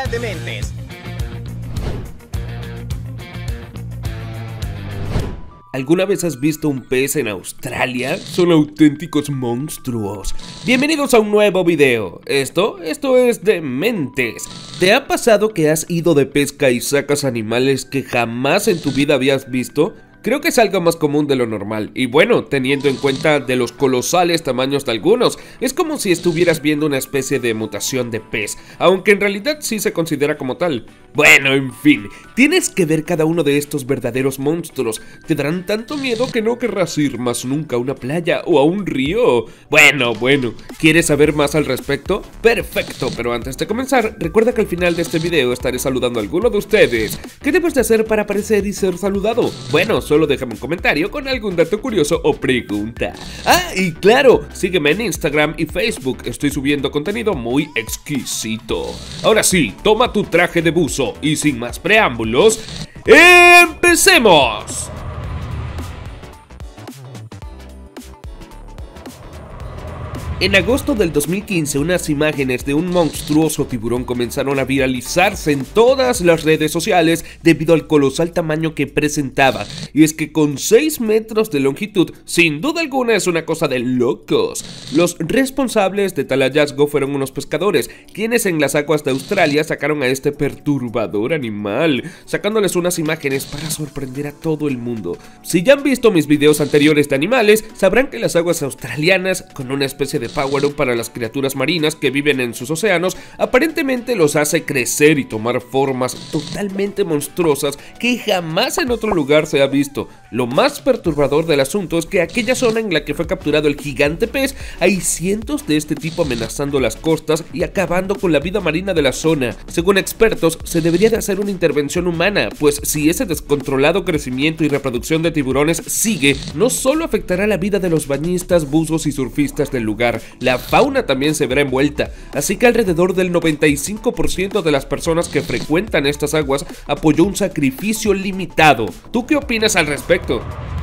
Dementes. ¿Alguna vez has visto un pez en Australia? Son auténticos monstruos. Bienvenidos a un nuevo video. Esto es Dementes. ¿Te ha pasado que has ido de pesca y sacas animales que jamás en tu vida habías visto? Creo que es algo más común de lo normal, y bueno, teniendo en cuenta de los colosales tamaños de algunos, es como si estuvieras viendo una especie de mutación de pez, aunque en realidad sí se considera como tal. Bueno, en fin, tienes que ver cada uno de estos verdaderos monstruos, te darán tanto miedo que no querrás ir más nunca a una playa o a un río. Bueno, ¿quieres saber más al respecto? Perfecto, pero antes de comenzar, recuerda que al final de este video estaré saludando a alguno de ustedes. ¿Qué debes de hacer para aparecer y ser saludado? Bueno, solo déjame un comentario con algún dato curioso o pregunta. Ah, y claro, sígueme en Instagram y Facebook, estoy subiendo contenido muy exquisito. Ahora sí, toma tu traje de buzo y sin más preámbulos, ¡empecemos! En agosto del 2015, unas imágenes de un monstruoso tiburón comenzaron a viralizarse en todas las redes sociales debido al colosal tamaño que presentaba. Y es que con 6 metros de longitud, sin duda alguna es una cosa de locos. Los responsables de tal hallazgo fueron unos pescadores, quienes en las aguas de Australia sacaron a este perturbador animal, sacándoles unas imágenes para sorprender a todo el mundo. Si ya han visto mis videos anteriores de animales, sabrán que las aguas australianas, con una especie de power-up para las criaturas marinas que viven en sus océanos, aparentemente los hace crecer y tomar formas totalmente monstruosas que jamás en otro lugar se ha visto. Lo más perturbador del asunto es que aquella zona en la que fue capturado el gigante pez, hay cientos de este tipo amenazando las costas y acabando con la vida marina de la zona. Según expertos, se debería de hacer una intervención humana, pues si ese descontrolado crecimiento y reproducción de tiburones sigue, no solo afectará la vida de los bañistas, buzos y surfistas del lugar, la fauna también se verá envuelta, así que alrededor del 95% de las personas que frecuentan estas aguas apoyó un sacrificio limitado. ¿Tú qué opinas al respecto?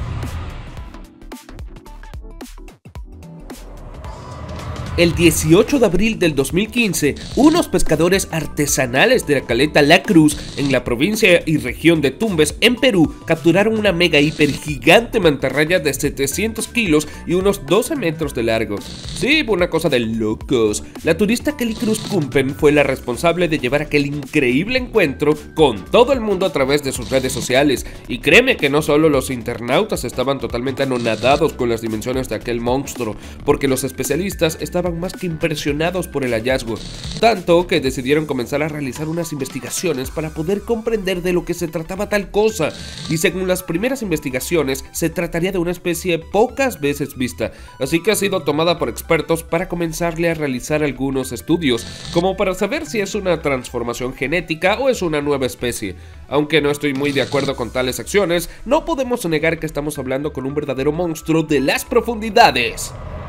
El 18 de abril del 2015, unos pescadores artesanales de la caleta La Cruz, en la provincia y región de Tumbes, en Perú, capturaron una mega hiper gigante mantarraya de 700 kilos y unos 12 metros de largo. Sí, una cosa de locos. La turista Kelly Cruz Kumpen fue la responsable de llevar aquel increíble encuentro con todo el mundo a través de sus redes sociales. Y créeme que no solo los internautas estaban totalmente anonadados con las dimensiones de aquel monstruo, porque los especialistas estaban más que impresionados por el hallazgo, tanto que decidieron comenzar a realizar unas investigaciones para poder comprender de lo que se trataba tal cosa, y según las primeras investigaciones se trataría de una especie pocas veces vista, así que ha sido tomada por expertos para comenzarle a realizar algunos estudios, como para saber si es una transformación genética o es una nueva especie. Aunque no estoy muy de acuerdo con tales acciones, no podemos negar que estamos hablando con un verdadero monstruo de las profundidades.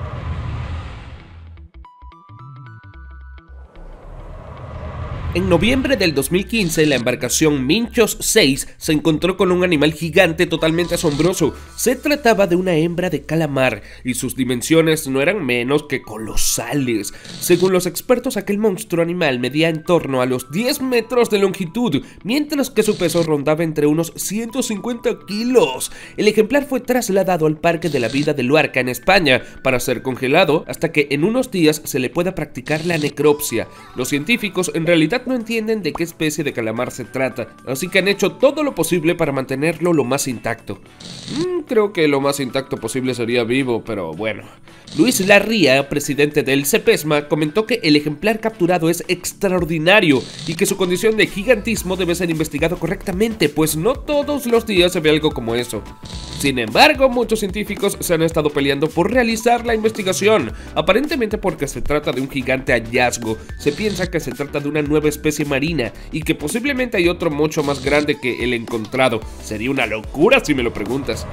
En noviembre del 2015, la embarcación Minchos 6 se encontró con un animal gigante totalmente asombroso. Se trataba de una hembra de calamar y sus dimensiones no eran menos que colosales. Según los expertos, aquel monstruo animal medía en torno a los 10 metros de longitud, mientras que su peso rondaba entre unos 150 kilos. El ejemplar fue trasladado al Parque de la Vida de Luarca en España para ser congelado hasta que en unos días se le pueda practicar la necropsia. Los científicos en realidad no entienden de qué especie de calamar se trata, así que han hecho todo lo posible para mantenerlo lo más intacto. Creo que lo más intacto posible sería vivo, pero bueno. Luis Larría, presidente del CEPESMA, comentó que el ejemplar capturado es extraordinario y que su condición de gigantismo debe ser investigado correctamente, pues no todos los días se ve algo como eso. Sin embargo, muchos científicos se han estado peleando por realizar la investigación, aparentemente porque se trata de un gigante hallazgo. Se piensa que se trata de una nueva especie marina y que posiblemente hay otro mucho más grande que el encontrado. Sería una locura si me lo preguntas.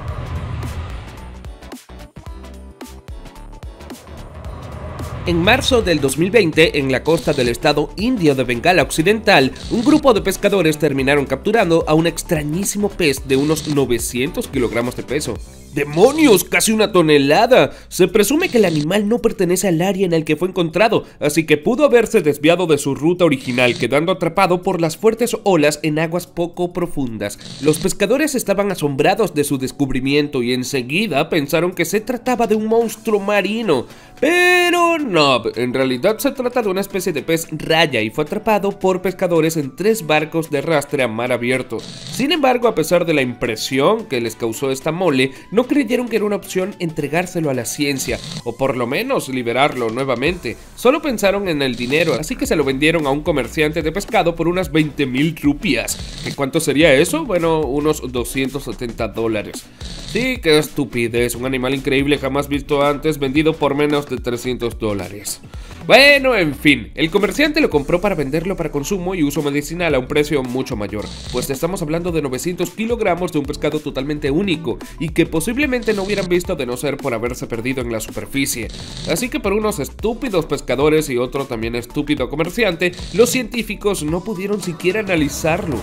En marzo del 2020, en la costa del estado indio de Bengala Occidental, un grupo de pescadores terminaron capturando a un extrañísimo pez de unos 900 kilogramos de peso. ¡Demonios! ¡Casi una tonelada! Se presume que el animal no pertenece al área en el que fue encontrado, así que pudo haberse desviado de su ruta original, quedando atrapado por las fuertes olas en aguas poco profundas. Los pescadores estaban asombrados de su descubrimiento y enseguida pensaron que se trataba de un monstruo marino. Pero no, en realidad se trata de una especie de pez raya y fue atrapado por pescadores en 3 barcos de arrastre a mar abierto. Sin embargo, a pesar de la impresión que les causó esta mole, no creyeron que era una opción entregárselo a la ciencia, o por lo menos liberarlo nuevamente. Solo pensaron en el dinero, así que se lo vendieron a un comerciante de pescado por unas 20,000 rupias. ¿Qué cuánto sería eso? Bueno, unos $270. Sí, qué estupidez, un animal increíble jamás visto antes, vendido por menos de $300. Bueno, en fin, el comerciante lo compró para venderlo para consumo y uso medicinal a un precio mucho mayor, pues estamos hablando de 900 kilogramos de un pescado totalmente único y que posiblemente no hubieran visto de no ser por haberse perdido en la superficie. Así que por unos estúpidos pescadores y otro también estúpido comerciante, los científicos no pudieron siquiera analizarlo.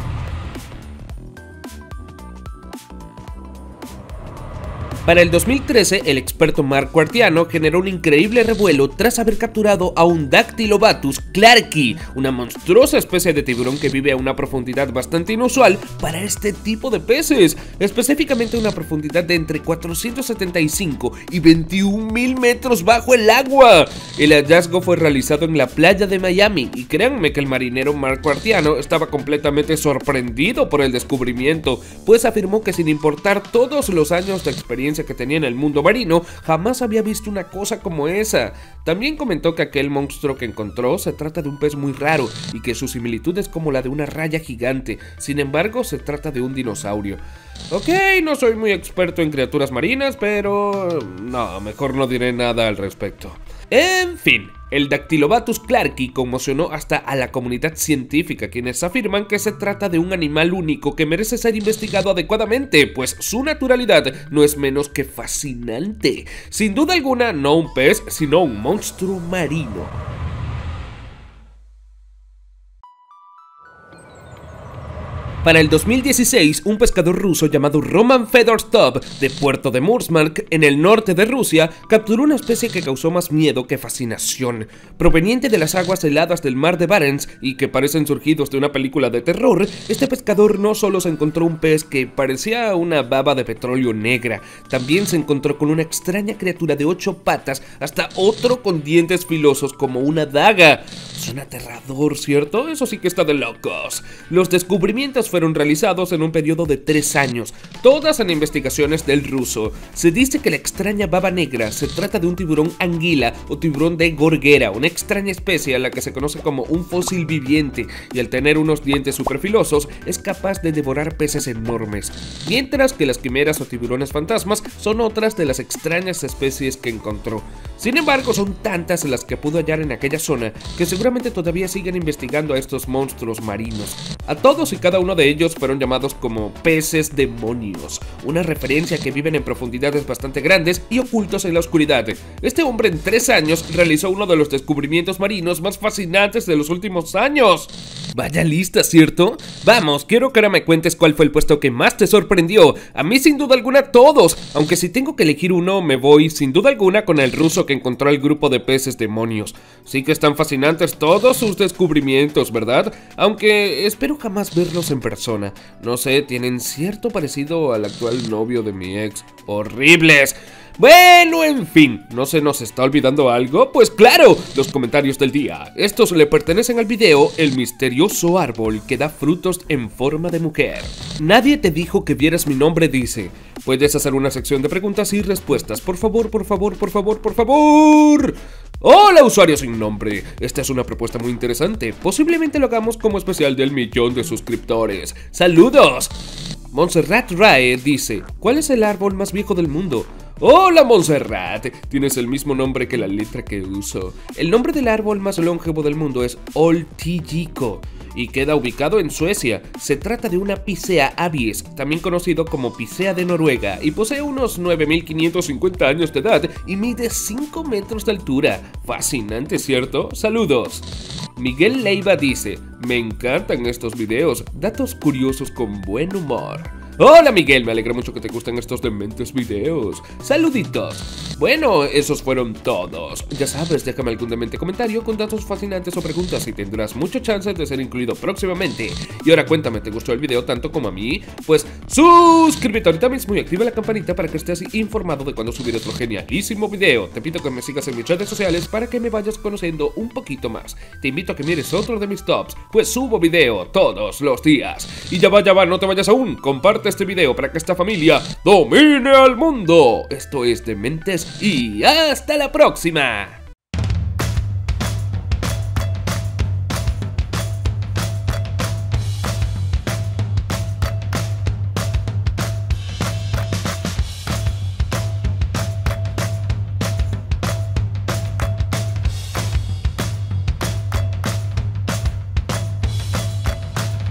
Para el 2013, el experto Marco Artiano generó un increíble revuelo tras haber capturado a un Dactylobatus clarki, una monstruosa especie de tiburón que vive a una profundidad bastante inusual para este tipo de peces, específicamente una profundidad de entre 475 y 21,000 metros bajo el agua. El hallazgo fue realizado en la playa de Miami y créanme que el marinero Marco Artiano estaba completamente sorprendido por el descubrimiento, pues afirmó que sin importar todos los años de experiencia que tenía en el mundo marino, jamás había visto una cosa como esa. También comentó que aquel monstruo que encontró se trata de un pez muy raro y que su similitud es como la de una raya gigante, sin embargo se trata de un dinosaurio. Ok, no soy muy experto en criaturas marinas, pero no, mejor no diré nada al respecto. En fin, el Dactylobatus clarki conmocionó hasta a la comunidad científica, quienes afirman que se trata de un animal único que merece ser investigado adecuadamente, pues su naturalidad no es menos que fascinante. Sin duda alguna, no un pez, sino un monstruo marino. Para el 2016, un pescador ruso llamado Roman Fedorstov, de Puerto de Murmansk, en el norte de Rusia, capturó una especie que causó más miedo que fascinación. Proveniente de las aguas heladas del mar de Barents y que parecen surgidos de una película de terror, este pescador no solo se encontró un pez que parecía una baba de petróleo negra, también se encontró con una extraña criatura de 8 patas, hasta otro con dientes filosos como una daga. Suena aterrador, ¿cierto? Eso sí que está de locos. Los descubrimientos fueron realizados en un periodo de 3 años, todas en investigaciones del ruso. Se dice que la extraña baba negra se trata de un tiburón anguila o tiburón de gorguera, una extraña especie a la que se conoce como un fósil viviente, y al tener unos dientes superfilosos es capaz de devorar peces enormes, mientras que las quimeras o tiburones fantasmas son otras de las extrañas especies que encontró. Sin embargo, son tantas las que pudo hallar en aquella zona que seguramente todavía siguen investigando a estos monstruos marinos. A todos y cada uno de ellos fueron llamados como peces demonios, una referencia a que viven en profundidades bastante grandes y ocultos en la oscuridad. Este hombre en 3 años realizó uno de los descubrimientos marinos más fascinantes de los últimos años. Vaya lista, ¿cierto? Vamos, quiero que ahora me cuentes cuál fue el puesto que más te sorprendió. A mí sin duda alguna todos, aunque si tengo que elegir uno me voy sin duda alguna con el ruso que encontró el grupo de peces demonios. Sí que están fascinantes todos sus descubrimientos, ¿verdad? Aunque espero jamás verlos en persona. No sé, tienen cierto parecido al actual novio de mi ex. ¡Horribles! Bueno, en fin, ¿no se nos está olvidando algo? Pues claro, los comentarios del día. Estos le pertenecen al video El misterioso árbol que da frutos en forma de mujer. Nadie te dijo que vieras mi nombre, dice. Puedes hacer una sección de preguntas y respuestas. Por favor, por favor, por favor, por favor. Hola, usuario sin nombre. Esta es una propuesta muy interesante. Posiblemente lo hagamos como especial del 1.000.000 de suscriptores. ¡Saludos! Montserrat Rae dice, ¿cuál es el árbol más viejo del mundo? Hola Montserrat, tienes el mismo nombre que la letra que uso. El nombre del árbol más longevo del mundo es Oltigico y queda ubicado en Suecia. Se trata de una Picea abies, también conocido como Picea de Noruega, y posee unos 9.550 años de edad y mide 5 metros de altura. Fascinante, ¿cierto? Saludos. Miguel Leiva dice, me encantan estos videos, datos curiosos con buen humor. Hola Miguel, me alegra mucho que te gusten estos dementes videos. Saluditos. Bueno, esos fueron todos. Ya sabes, déjame algún demente comentario con datos fascinantes o preguntas y tendrás muchas chances de ser incluido próximamente. Y ahora cuéntame, ¿te gustó el video tanto como a mí? Pues suscríbete ahorita mismo y activa la campanita para que estés informado de cuando subiré otro genialísimo video. Te pido que me sigas en mis redes sociales para que me vayas conociendo un poquito más. Te invito a que mires otro de mis tops, pues subo video todos los días. Y ya va, no te vayas aún. Comparte este video para que esta familia domine al mundo. Esto es Dementes y hasta la próxima.